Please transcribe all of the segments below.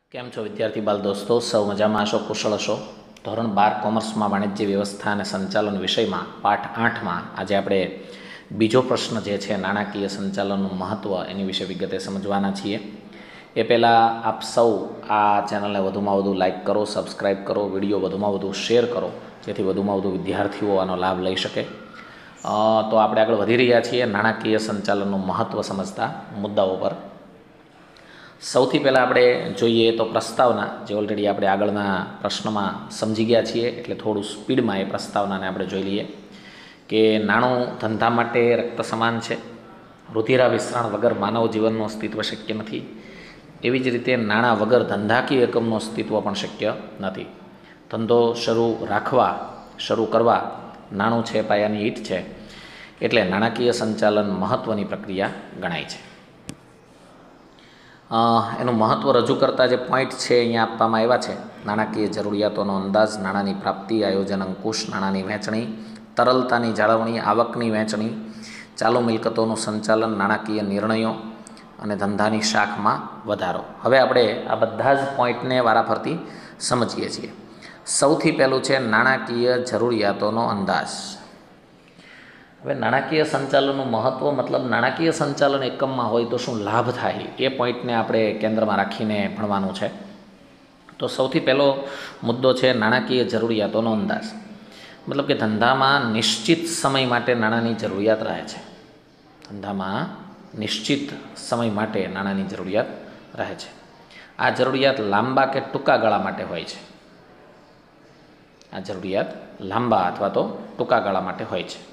કેમ છો વિદ્યાર્થી બાલ દોસ્તો? સૌ મજામાં હશો, કુશળ હશો? ધોરણ 12 કોમર્સમાં વાણિજ્ય વ્યવસ્થા અને સંચાલન વિષયમાં પાઠ 8માં આજે આપણે બીજો પ્રશ્ન જે છે નાણાકીય સંચાલનનું મહત્ત્વ એની વિશે વિગતે સમજવાના છીએ. એ પહેલાં આપ સૌ આ ચેનલને વધુમાં વધુ લાઇક કરો, સબસ્ક્રાઈબ કરો, વિડીયો વધુમાં વધુ શેર કરો, જેથી વધુમાં વધુ વિદ્યાર્થીઓ આનો લાભ લઈ શકે. તો આપણે આગળ વધી રહ્યા છીએ નાણાકીય સંચાલનનું મહત્ત્વ સમજતા મુદ્દાઓ પર. સૌથી પહેલાં આપણે જોઈએ તો પ્રસ્તાવના, જે ઓલરેડી આપણે આગળના પ્રશ્નમાં સમજી ગયા છીએ, એટલે થોડું સ્પીડમાં એ પ્રસ્તાવનાને આપણે જોઈ લઈએ. કે નાણું ધંધા માટે રક્ત સમાન છે. રુધિરા વિસ્તરણ વગર માનવ જીવનનું અસ્તિત્વ શક્ય નથી. એવી જ રીતે નાણાં વગર ધંધાકીય એકમનું અસ્તિત્વ પણ શક્ય નથી. ધંધો શરૂ કરવા નાણું છે, પાયાની ઈંટ છે. એટલે નાણાકીય સંચાલન મહત્ત્વની પ્રક્રિયા ગણાય છે. એનું મહત્ત્વ રજૂ કરતા જે પોઈન્ટ છે અહીંયા આપવામાં આવ્યા છે. નાણાકીય જરૂરિયાતોનો અંદાજ, નાણાંની પ્રાપ્તિ, આયોજન, અંકુશ, નાણાંની વહેંચણી, તરલતાની જાળવણી, આવકની વહેંચણી, ચાલુ મિલકતોનું સંચાલન, નાણાકીય નિર્ણયો અને ધંધાની શાખમાં વધારો. હવે આપણે આ બધા જ પોઈન્ટને વારાફરતી સમજીએ છીએ. સૌથી પહેલું છે નાણાકીય જરૂરિયાતોનો અંદાજ. હવે નાણાકીય સંચાલનનું મહત્ત્વ, મતલબ નાણાકીય સંચાલન એકમમાં હોય તો શું લાભ થાય, એ પોઈન્ટને આપણે કેન્દ્રમાં રાખીને ભણવાનું છે. તો સૌથી પહેલો મુદ્દો છે નાણાકીય જરૂરિયાતોનો અંદાજ. મતલબ કે ધંધામાં નિશ્ચિત સમય માટે નાણાંની જરૂરિયાત રહે છે. ધંધામાં નિશ્ચિત સમય માટે નાણાંની જરૂરિયાત રહે છે. આ જરૂરિયાત લાંબા કે ટૂંકા ગાળા માટે હોય છે. આ જરૂરિયાત લાંબા અથવા તો ટૂંકા ગાળા માટે હોય છે.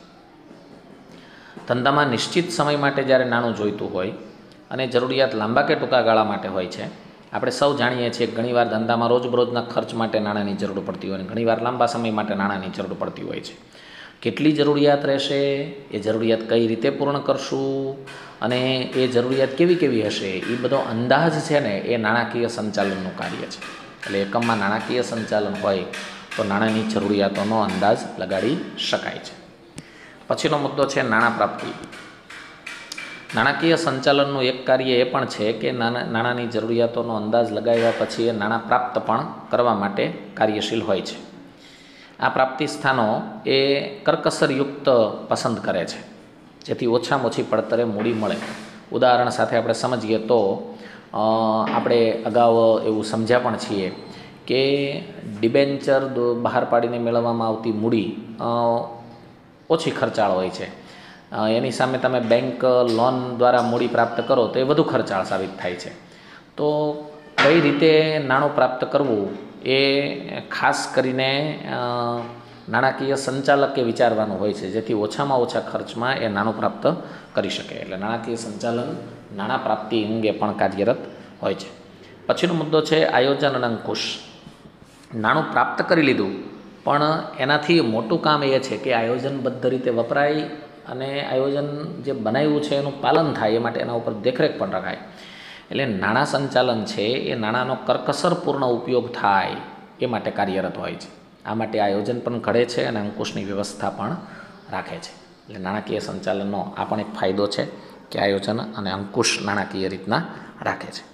ધંધામાં નિશ્ચિત સમય માટે જ્યારે નાણું જોઈતું હોય અને જરૂરિયાત લાંબા કે ટૂંકા ગાળા માટે હોય છે. આપણે સૌ જાણીએ છીએ કે ઘણીવાર ધંધામાં રોજબરોજના ખર્ચ માટે નાણાંની જરૂર પડતી હોય અને ઘણીવાર લાંબા સમય માટે નાણાંની જરૂર પડતી હોય છે. કેટલી જરૂરિયાત રહેશે, એ જરૂરિયાત કઈ રીતે પૂર્ણ કરશું અને એ જરૂરિયાત કેવી કેવી હશે, એ બધો અંદાજ છે ને એ નાણાકીય સંચાલનનું કાર્ય છે. એટલે એકમમાં નાણાકીય સંચાલન હોય તો નાણાંની જરૂરિયાતોનો અંદાજ લગાડી શકાય છે. પછીનો મુદ્દો છે નાણાં પ્રાપ્તિ. નાણાકીય સંચાલનનું એક કાર્ય એ પણ છે કે નાણાંની જરૂરિયાતોનો અંદાજ લગાવ્યા પછી એ નાણાં પ્રાપ્ત પણ કરવા માટે કાર્યશીલ હોય છે. આ પ્રાપ્તિ સ્થાનો એ કરકસરયુક્ત પસંદ કરે છે, જેથી ઓછામાં ઓછી પડતરે મૂડી મળે. ઉદાહરણ સાથે આપણે સમજીએ તો આપણે અગાઉ એવું સમજ્યા પણ છીએ કે ડિબેન્ચર બહાર પાડીને મેળવવામાં આવતી મૂડી ઓછી ખર્ચાળ હોય છે. એની સામે તમે બેંક લોન દ્વારા મૂડી પ્રાપ્ત કરો તો એ વધુ ખર્ચાળ સાબિત થાય છે. તો કઈ રીતે નાણું પ્રાપ્ત કરવું એ ખાસ કરીને નાણાકીય સંચાલકે વિચારવાનું હોય છે, જેથી ઓછામાં ઓછા ખર્ચમાં એ નાણું પ્રાપ્ત કરી શકે. એટલે નાણાકીય સંચાલન નાણાં પ્રાપ્તિ અંગે પણ કાર્યરત હોય છે. પછીનો મુદ્દો છે આયોજન અને અંકુશ. નાણું પ્રાપ્ત કરી લીધું, પણ એનાથી મોટું કામ એ છે કે આયોજનબદ્ધ રીતે વપરાય અને આયોજન જે બનાવ્યું છે એનું પાલન થાય, એ માટે એના ઉપર દેખરેખ પણ રખાય. એટલે નાણાં સંચાલન છે એ નાણાંનો કરકસરપૂર્ણ ઉપયોગ થાય એ માટે કાર્યરત હોય છે. આ માટે આયોજન પણ ઘડે છે અને અંકુશની વ્યવસ્થા પણ રાખે છે. એટલે નાણાકીય સંચાલનનો આ પણ એક ફાયદો છે કે આયોજન અને અંકુશ નાણાકીય રીતના રાખે છે.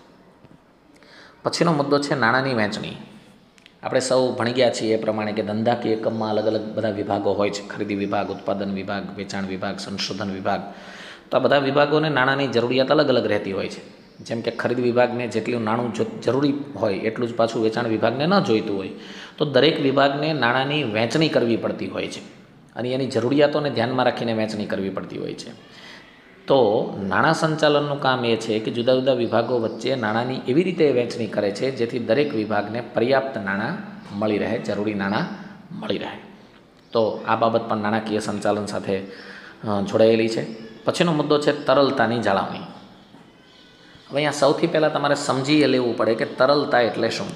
પછીનો મુદ્દો છે નાણાંની વહેંચણી. આપણે સૌ ભણી ગયા છીએ એ પ્રમાણે કે ધંધાકીય એકમમાં અલગ અલગ બધા વિભાગો હોય છે. ખરીદી વિભાગ, ઉત્પાદન વિભાગ, વેચાણ વિભાગ, સંશોધન વિભાગ. તો આ બધા વિભાગોને નાણાંની જરૂરિયાત અલગ અલગ રહેતી હોય છે. જેમ કે ખરીદ વિભાગને જેટલું નાણું જરૂરી હોય એટલું જ પાછું વેચાણ વિભાગને ન જોઈતું હોય. તો દરેક વિભાગને નાણાંની વહેંચણી કરવી પડતી હોય છે અને એની જરૂરિયાતોને ધ્યાનમાં રાખીને વહેંચણી કરવી પડતી હોય છે. તો નાણાં સંચાલનનું કામ એ છે કે જુદા જુદા વિભાગો વચ્ચે નાણાંની એવી રીતે વહેંચણી કરે છે જેથી દરેક વિભાગને પર્યાપ્ત નાણાં મળી રહે, જરૂરી નાણાં મળી રહે. તો આ બાબત પણ નાણાકીય સંચાલન સાથે જોડાયેલી છે. પછીનો મુદ્દો છે તરલતાની જાળવણી. હવે અહીંયા સૌથી પહેલાં તમારે સમજી લેવું પડે કે તરલતા એટલે શું.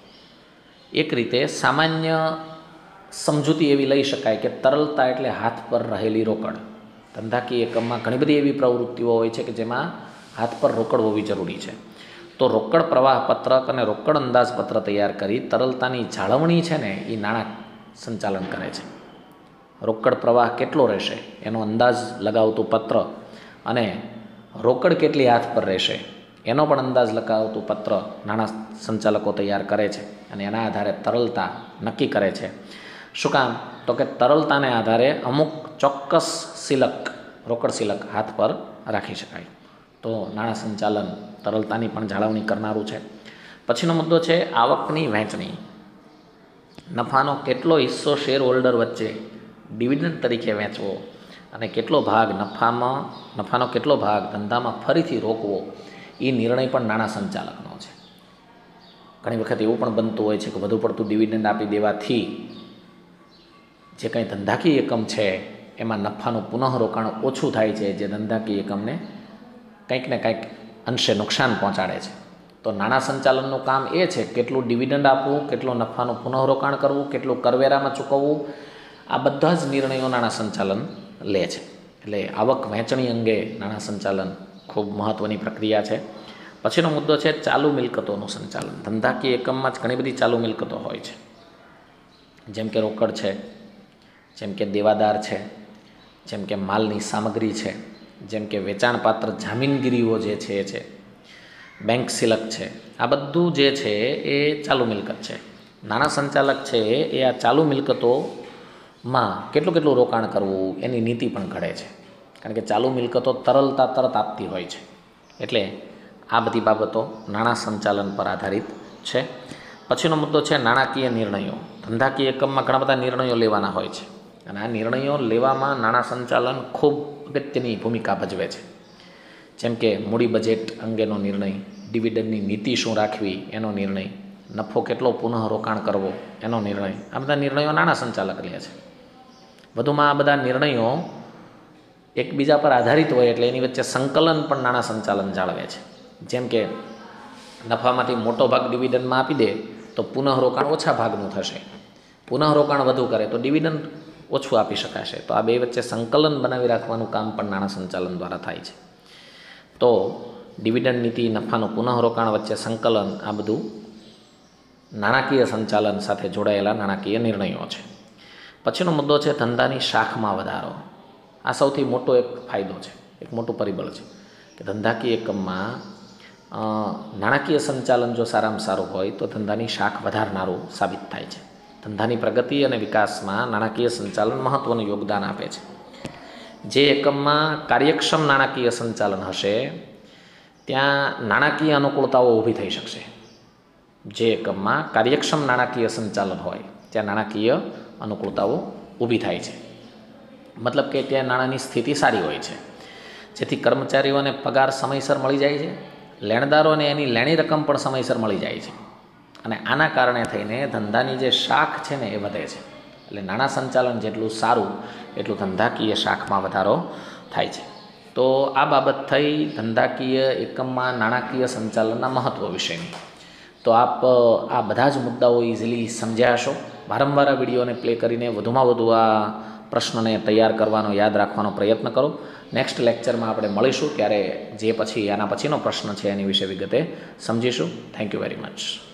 એક રીતે સામાન્ય સમજૂતી એવી લઈ શકાય કે તરલતા એટલે હાથ પર રહેલી રોકડ. ધંધાકીય એકમમાં ઘણી બધી એવી પ્રવૃત્તિઓ હોય છે કે જેમાં હાથ પર રોકડ હોવી જરૂરી છે. તો રોકડ પ્રવાહ પત્રક અને રોકડ અંદાજપત્ર તૈયાર કરી તરલતાની જાળવણી છે ને એ નાણાં સંચાલન કરે છે. રોકડ પ્રવાહ કેટલો રહેશે એનો અંદાજ લગાવતું પત્ર અને રોકડ કેટલી હાથ પર રહેશે એનો પણ અંદાજ લગાવતું પત્ર નાણાં સંચાલકો તૈયાર કરે છે અને એના આધારે તરલતા નક્કી કરે છે. શું કામ? તો કે તરલતાને આધારે અમુક ચોક્કસ સિલક, રોકડ સિલક હાથ પર રાખી શકાય. તો નાણાં સંચાલન તરલતાની પણ જાળવણી કરનારું છે. પછીનો મુદ્દો છે આવકની વહેંચણી. નફાનો કેટલો હિસ્સો શેર હોલ્ડર વચ્ચે ડિવિડન્ડ તરીકે વહેંચવો અને કેટલો ભાગ નફાનો કેટલો ભાગ ધંધામાં ફરીથી રોકવો, એ નિર્ણય પણ નાણાં સંચાલકનો છે. ઘણી વખત એવું પણ બનતું હોય છે કે વધુ પડતું ડિવિડન્ડ આપી દેવાથી જે કંઈ ધંધાકીય એકમ છે એમાં નફાનું પુનઃરોકાણ ઓછું થાય છે, જે ધંધાકીય એકમને કંઈક ને કંઈક અંશે નુકસાન પહોંચાડે છે. તો નાણાં સંચાલનનું કામ એ છે કેટલું ડિવિડન્ડ આપવું, કેટલું નફાનું પુનઃરોકાણ કરવું, કેટલું કરવેરામાં ચૂકવવું, આ બધા જ નિર્ણયો નાણાં સંચાલન લે છે. એટલે આવક વહેંચણી અંગે નાણાં સંચાલન ખૂબ મહત્ત્વની પ્રક્રિયા છે. પછીનો મુદ્દો છે ચાલુ મિલકતોનું સંચાલન. ધંધાકીય એકમમાં જ ઘણી બધી ચાલુ મિલકતો હોય છે, જેમ કે રોકડ છે, જેમ કે દેવાદાર છે, જેમ કે માલની સામગ્રી છે, જેમ કે વેચાણપાત્ર જામીનગીરીઓ જે છે, બેંક સિલક છે. આ બધું જે છે એ ચાલુ મિલકત છે. નાણાં સંચાલક છે એ આ ચાલુ મિલકતોમાં કેટલું રોકાણ કરવું એની નીતિ પણ ઘડે છે, કારણ કે ચાલુ મિલકતો તરલતા તરત આપતી હોય છે. એટલે આ બધી બાબતો નાણાં સંચાલન પર આધારિત છે. પછીનો મુદ્દો છે નાણાકીય નિર્ણયો. ધંધાકીય એકમમાં ઘણા બધા નિર્ણયો લેવાના હોય છે અને આ નિર્ણયો લેવામાં નાણાં સંચાલન ખૂબ અગત્યની ભૂમિકા ભજવે છે. જેમ કે મૂડી બજેટ અંગેનો નિર્ણય, ડિવિડન્ડની નીતિ શું રાખવી એનો નિર્ણય, નફો કેટલો પુનઃરોકાણ કરવો એનો નિર્ણય, આ બધા નિર્ણયો નાણાં સંચાલક લે છે. વધુમાં આ બધા નિર્ણયો એકબીજા પર આધારિત હોય એટલે એની વચ્ચે સંકલન પણ નાણાં સંચાલન જાળવે છે. જેમ કે નફામાંથી મોટો ભાગ ડિવિડન્ડમાં આપી દે તો પુનઃરોકાણ ઓછા ભાગનું થશે, પુનઃરોકાણ વધુ કરે તો ડિવિડન્ડ ઓછું આપી શકાશે. તો આ બે વચ્ચે સંકલન બનાવી રાખવાનું કામ પણ નાણાં સંચાલન દ્વારા થાય છે. તો ડિવિડન્ડ નીતિ, નફાનું પુનઃરોકાણ વચ્ચે સંકલન, આ બધું નાણાકીય સંચાલન સાથે જોડાયેલા નાણાકીય નિર્ણયો છે. પછીનો મુદ્દો છે ધંધાની શાખમાં વધારો. આ સૌથી મોટો એક ફાયદો છે, એક મોટું પરિબળ છે કે ધંધાકીય એકમમાં નાણાકીય સંચાલન જો સારામાં સારું હોય તો ધંધાની શાખ વધારનારું સાબિત થાય છે. ધંધાની પ્રગતિ અને વિકાસમાં નાણાકીય સંચાલન મહત્ત્વનું યોગદાન આપે છે. જે એકમમાં કાર્યક્ષમ નાણાકીય સંચાલન હશે ત્યાં નાણાકીય અનુકૂળતાઓ ઊભી થઈ શકશે. જે એકમમાં કાર્યક્ષમ નાણાકીય સંચાલન હોય ત્યાં નાણાકીય અનુકૂળતાઓ ઊભી થાય છે. મતલબ કે ત્યાં નાણાંની સ્થિતિ સારી હોય છે, જેથી કર્મચારીઓને પગાર સમયસર મળી જાય છે, લેણદારોને એની લેણી રકમ પણ સમયસર મળી જાય છે અને આના કારણે થઈને ધંધાની જે શાખ છે ને એ વધે છે. એટલે નાણાં સંચાલન જેટલું સારું એટલું ધંધાકીય શાખમાં વધારો થાય છે. તો આ બાબત થઈ ધંધાકીય એકમમાં નાણાકીય સંચાલનના મહત્ત્વ વિશેની. તો આપ આ બધા જ મુદ્દાઓ ઇઝીલી સમજ્યા હશો. વારંવાર આ વિડીયોને પ્લે કરીને વધુમાં વધુ આ પ્રશ્નને તૈયાર કરવાનો, યાદ રાખવાનો પ્રયત્ન કરો. નેક્સ્ટ લેક્ચરમાં આપણે મળીશું ત્યારે જે પછી આના પછીનો પ્રશ્ન છે એની વિશે વિગતે સમજીશું. Thank you very much.